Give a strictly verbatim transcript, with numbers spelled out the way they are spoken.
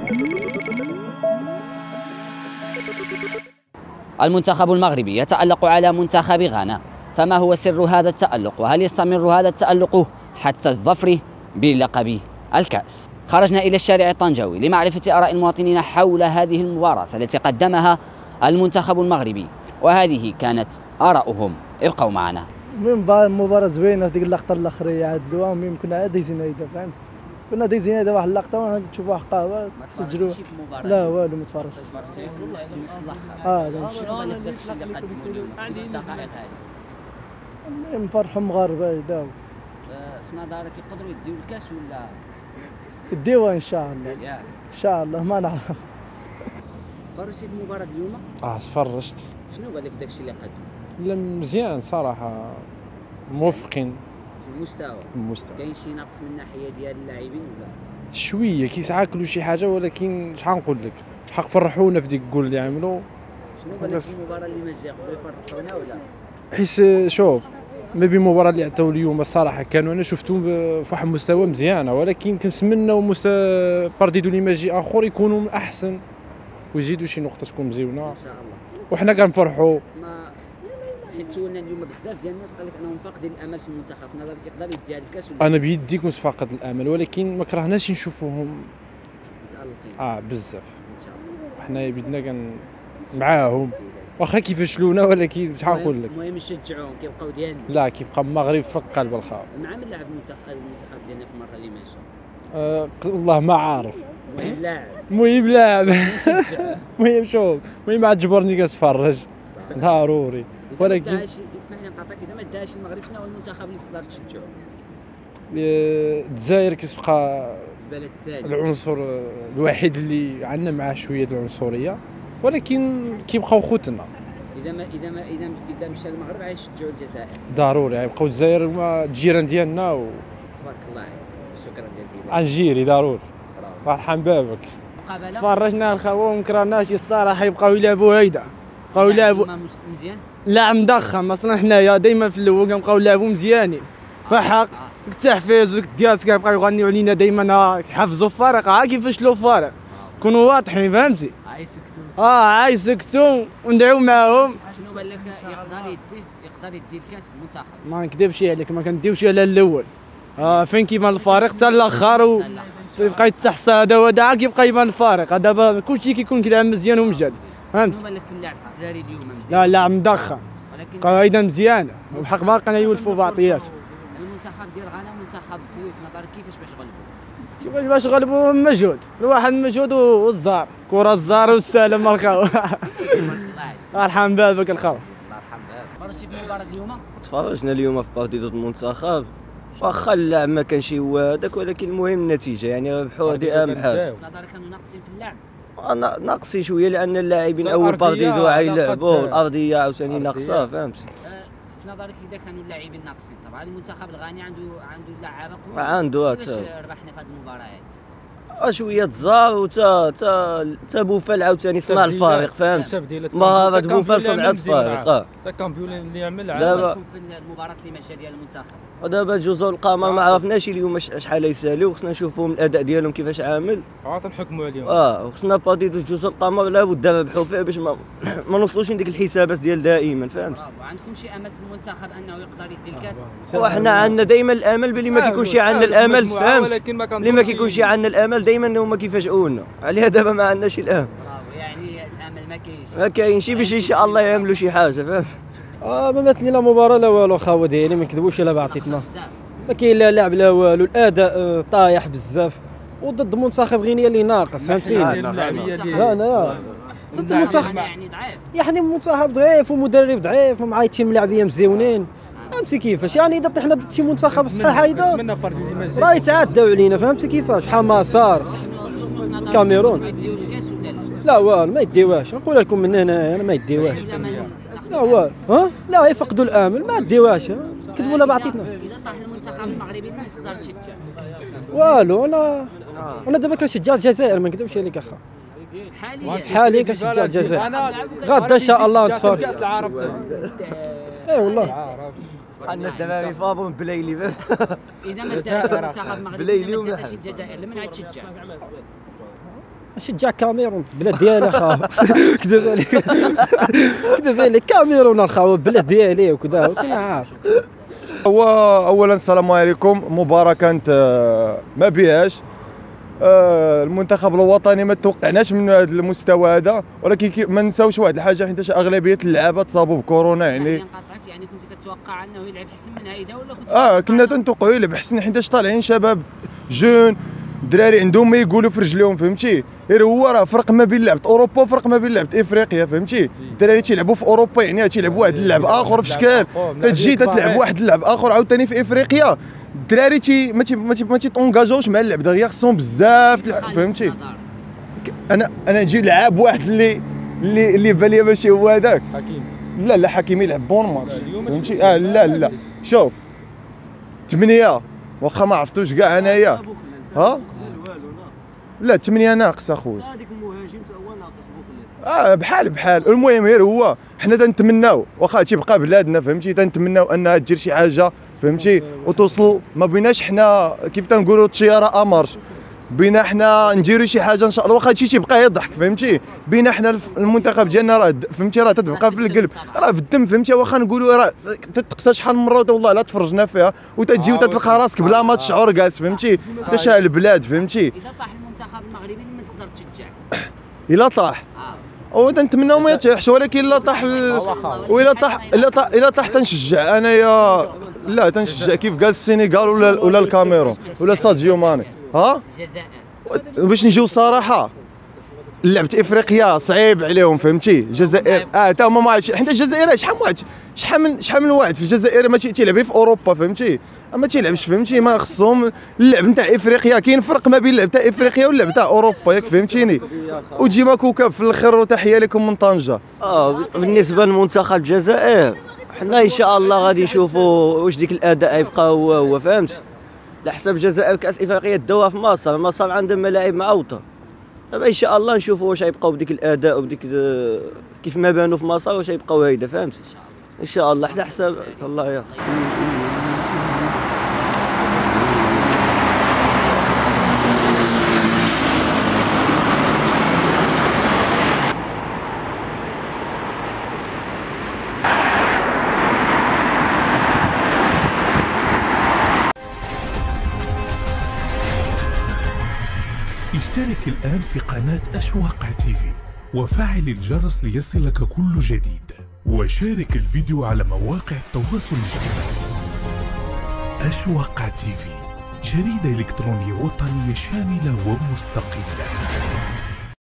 المنتخب المغربي يتألق على منتخب غانا، فما هو سر هذا التألق؟ وهل يستمر هذا التألق حتى الظفر بلقب الكأس؟ خرجنا إلى الشارع الطنجاوي لمعرفة آراء المواطنين حول هذه المباراة التي قدمها المنتخب المغربي، وهذه كانت آراؤهم. ابقوا معنا. مباراة زوينة في ديك اللقطة الأخرية عدلوها، المهم كنا عاد دايزين هيدا، فهمت؟ كنا دايزين هيدا واحد اللقطة ونشوف واحد قهوة تسجلوا. لا والو ما تفرجتش. تفرجتي في النص الأخر. اه شنو بالك داك الشيء اللي قدموا اليوم في الدقائق هذه؟ المهم فرحوا مغاربة هيدا. في نظرك يقدروا يديو الكاس ولا؟ يديوها إن شاء الله. ياك إن شاء الله ما نعرف. تفرجتي في المباراة اليوم؟ اه تفرجت. شنو بالك داك الشيء اللي قدموا؟ لا مزيان صراحة، موفقين في المستوى. المستوى. كاين شي نقص من الناحية ديال اللاعبين ولا؟ شوية كيسعاكلوا شي حاجة، ولكن شحال نقول لك، الحق فرحونا في ديك الجول اللي عملوا. شنو بالك في المباراة اللي ما جا يقدروا يفرحونا ولا؟ حيت شوف ما بين المباراة اللي عطاو اليوم الصراحة كانوا انا شفتهم في واحد المستوى مزيانة، ولكن كنتمناو مستوى بارديدو اللي ماجي اخر يكونوا احسن ويزيدوا شي نقطة تكون مزيونة ان شاء الله. وحنا كنفرحوا. ما حيت سولنا اليوم بزاف ديال الناس قال لك انهم فاقدين الامل في المنتخب، في نظرك يقدر يدي هذا الكاس ولا؟ انا بيدي كنت فاقد الامل، ولكن ما كرهناش نشوفوهم متالقين. اه بزاف ان شاء الله. حنا بدنا كان معاهم واخا كيفشلونا، ولكن شحال نقول لك، المهم نشجعوهم كيبقاو ديالنا. لا كيبقى المغرب في قلب الخاء. مع من لعب المنتخب المنتخب ديالنا في المره اللي ما جا؟ أه والله ما عارف. المهم لاعب. المهم لاعب. نشجع. المهم شوف، المهم عاد جبرني كنتفرج ضروري، ولكن اسمعني نقاطعك، اذا ما داش المغرب شنو هو المنتخب اللي تقدر تشجعو؟ الجزائر كتبقى البلد الثاني العنصر الوحيد اللي عندنا معاه شويه العنصريه، ولكن كيبقاو خوتنا. اذا ما اذا ما اذا اذا مشى المغرب غيشجعوا الجزائر ضروري، غيبقاو الجزائر هما الجيران ديالنا و تبارك الله عليك. شكرا جزيلا. غنجيري ضروري. مرحبا بابك. تفرجنا الخوا وما كرهناش الصراحه، يبقاو يلعبوا هيدا، بقاو يلعبوا مزيان. لا مضخم اصلا، حنايا دائما في الاول كنبقاو نلعبوا مزيانين بحق. التحفيز والدياس كيبقاو يغنيو علينا دائما، كيحفزوا الفريق، ها كيفشلوا الفريق كونوا واضحين، فهمتي؟ عايسكتوا اه عايسكتوا وندعيو معاهم. شنو بان لك يقدر يديه يقدر يدي الكاس المنتخب؟ ما نكذبش عليك، ما كنديوش على الاول، اه فين كيبان الفريق حتى الاخر و يبقى يتحصى هذا وهذا، كيبقى يبان الفارق. دابا كلشي كيكون كيلعب مزيان ومجاد، فهمت؟ شنو بالك في اللعب الدراري اليوم مزيان؟ لا لا مضخم، قايده مزيانه والحق باقيين يولفوا بعطيات. المنتخب ديال غانا منتخب قوي في نظرك، كيفاش باش غلبوا؟ كيفاش باش غلبوا؟ مجهود، الواحد مجهود والزار، كره الزار والسلام الخاو. ارحم بابك الخاو. تفرجتي في المباراة اليوم؟ تفرجنا اليوم في بارتي ضد المنتخب، واخا اللعب ما كانش هو هذاك، ولكن المهم النتيجه، يعني ربحوا هذه اهم حاجه. في نظرك كانوا ناقصين في اللعب؟ ناقصين شويه لان اللاعبين اول بارتيدو غيلعبوا، الارضيه عاوتاني ناقصه، فهمت؟ في نظرك اذا كانوا اللاعبين ناقصين، طبعا المنتخب الغاني عنده عنده لعابه قويه، عنده كيفاش ربحنا في هذه المباراه هذه؟ شويه زار وتا تا تا بوفال عاوتاني صنع الفارق، فهمت؟ مهاره بوفال صنعت الفارق. اه تا كامبيون اللي يعمل دابا في المباراه اللي ماشيه ديال المنتخب، ودابا جزر القمر ما عرفناش اليوم شحال يساليو، خصنا نشوفوا من الاداء ديالهم كيفاش عامل، اه تنحكموا عليهم. اه خصنا بارتيدو جزر القمر لابد نربحوا فيه باش ما ما نوصلوش لديك الحسابات ديال دائما، فهمت؟ وعندكم شي امل في المنتخب انه يقدر يدي الكاس؟ وحنا عندنا دائما الامل، باللي ما كيكونش عندنا الامل، فهمت؟ اللي ما كيكونش عندنا الامل دائما هما كيفاجئونا، عليها دابا ما عندناش الامل. يعني الامل ما كاينش ما كاينش باش ان شاء الله يعملوا شي حاجه، فهمت؟ اه ما بات لينا مباراه لا والو خاوه ديالي، ما نكذبوش الا بعطيتنا، ما كاين لا لعب لا والو، الاداء طايح بزاف، وضد منتخب غينيا اللي ناقص، فهمتيني؟ لا لا ضد المنتخب يعني ضعيف، يعني منتخب ضعيف ومدرب ضعيف ومعايطين ملاعبيه مزيونين، فهمتي كيفاش؟ يعني اذا طحنا ضد شي منتخب صحيح هيدا راه يتعداو علينا، فهمتي كيفاش؟ بحال مسار كاميرون لا والو ما يديوهاش، نقول لكم من هنا انا ما يديوهاش، لا والو ها لا يفقدوا الامل، ما ديوهاش، كذبوا ولا بعطيتنا. اذا طاح المنتخب المغربي ما تقدر تشجع والو. انا انا دابا كنشجع الجزائر، ما نكذبش عليك اخا، حاليا حاليا كنشجع الجزائر، غدا ان شاء الله نتفرج كاس العرب. اي والله عندنا الدراري فابون بليلي. اذا ما داش المنتخب المغربي ما داش الجزائر، لمن عاد تشجع؟ شجع كاميرون البلاد ديالي اخا كذب عليك كذب عليك كاميرون اخا البلاد ديالي وكذا وسنا عارف. هو اولا السلام عليكم. مباراه كانت ما بيهاش المنتخب الوطني، ما توقعناش من هذا المستوى هذا، ولكن ما نساوش واحد الحاجه حيت اغلبيه اللعابه تصابوا بكورونا. يعني يعني كنت كتوقع انه يلعب احسن من هيدا ولا كنت اه كنا تنتوقعوا يلعب احسن حيت طالعين شباب جون الدراري عندهم ما يقولوا في رجليهم، فهمتي؟ غير هو راه فرق ما بين لعبه اوروبا وفرق ما بين لعبه افريقيا، فهمتي؟ الدراري تيلعبوا في اوروبا يعني تيلعبوا واحد اللعب اخر في شكال، تجي تلعب واحد اللعب اخر عاوتاني في افريقيا. الدراري تي ما تي ما تي ما تيطونجاجوش مع اللعب دغيا، خصهم بزاف فهمتي؟ انا انا نجي لعاب واحد اللي اللي اللي بالي ماشي هو هذاك حكيم. لا لا حكيم يلعب بون ماتش فهمتي؟ اه لا لا شوف ثمانية واخا ما عرفتوش كاع انايا ها لا ثمانية ناقص اخويا. هذيك المهاجم هو ناقص بوخلات. اه بحال بحال. المهم غير هو حنا تنتمناو واخا تيبقى بلادنا فهمتي، تنتمناو انها دير شي حاجه فهمتي وتوصل. ما بيناش حنا كيف تنقولوا الطياره امرش، بينا حنا نديروا شي حاجه ان شاء الله واخا هادشي تيبقى يضحك فهمتي. بينا حنا المنتخب ديالنا راه فهمتي راه تتبقى في القلب، راه في الدم فهمتي. واخا نقولوا راه تتقسى شحال من مره والله لا تفرجنا فيها وتجي وتلقى راسك بلا ما تشعر جالس فهمتي. حتى شحال البلاد فهمتي. اذا طاح المنتخب المغربي ما تقدر تشجع. الا طاح او تنتمناو ما يطيحش، ولكن الا طاح وإلا طاح الا طاح الا طاح تنشجع انايا. لا تنشجع كيف قال السنغال ولا ولا الكاميرون ولا ساديو ماني. ها الجزائر باش نجيو صراحه لعبه افريقيا صعيب عليهم فهمتي. الجزائر اه تا هما ما عرفتش حيت الجزائر شحال من واحد شحال من شحال من واحد في الجزائر ما تيلعب في اوروبا فهمتي، ما تيلعبش فهمتي. ما خصهم اللعب نتاع افريقيا. كاين فرق ما بين اللعب تاع افريقيا واللعب تاع اوروبا ياك فهمتيني. وديما كوكب في الاخر وتحيه لكم من طنجه. اه بالنسبه لمنتخب الجزائر حنا ان شاء الله غادي نشوفوا واش ديك الاداء يبقى هو هو فهمت. على حساب الجزائر كاس افريقيا داوها في مصر، مصر عندهم ملاعب معوطه. دابا ان شاء الله نشوفوا واش يبقاو بديك الاداء وبديك كيف ما بانوا في مصر واش يبقاو هيدا فهمت. ان شاء الله على حساب الله يا اشترك الآن في قناة أشواق تيفي وفعل الجرس ليصلك كل جديد، وشارك الفيديو على مواقع التواصل الاجتماعي. أشواق تيفي، جريدة إلكترونية وطنية شاملة ومستقلة.